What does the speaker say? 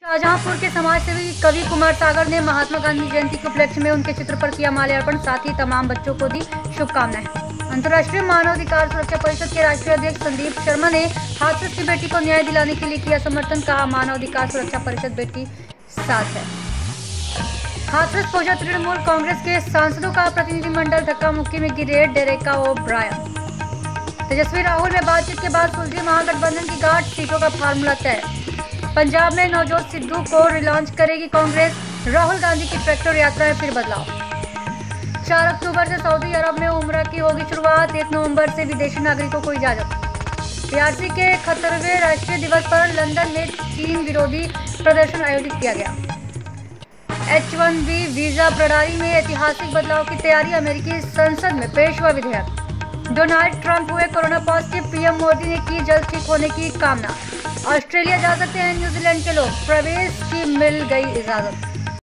शाहजहांपुर के समाजसेवी कवि कुमार सागर ने महात्मा गांधी जयंती के उपलक्ष्य में उनके चित्र पर किया माल्यार्पण, साथ ही तमाम बच्चों को दी शुभकामनाएं। अंतर्राष्ट्रीय मानवाधिकार सुरक्षा परिषद के राष्ट्रीय अध्यक्ष संदीप शर्मा ने हाथरस की बेटी को न्याय दिलाने के लिए किया समर्थन, कहा मानवाधिकार सुरक्षा परिषद बेटी साथ है। हाथरस पहुंचा तृणमूल कांग्रेस के सांसदों का प्रतिनिधिमंडल, धक्का मुक्की में गिरे डेरेका ओब्रायन। तेजस्वी राहुल में बातचीत के बाद सुलझी महागठबंधन की गांठ, सीटों का फार्मूला तय। पंजाब में नवजोत सिद्धू को रिलॉन्च करेगी कांग्रेस, राहुल गांधी की ट्रैक्टर यात्रा में फिर बदलाव। 4 अक्टूबर से सऊदी अरब में उम्रा की होगी शुरुआत, 1 नवंबर से विदेशी नागरिकों को इजाजत। PRC के 71वें राष्ट्रीय दिवस पर लंदन में चीन विरोधी प्रदर्शन आयोजित किया गया। H-1B वीजा प्रणाली में ऐतिहासिक बदलाव की तैयारी, अमेरिकी संसद में पेश हुआ विधेयक। डोनाल्ड ट्रंप हुए कोरोना पॉजिटिव, PM मोदी ने की जल्द ठीक होने की कामना। ऑस्ट्रेलिया जा सकते हैं न्यूजीलैंड के लोग, प्रवेश की मिल गई इजाजत।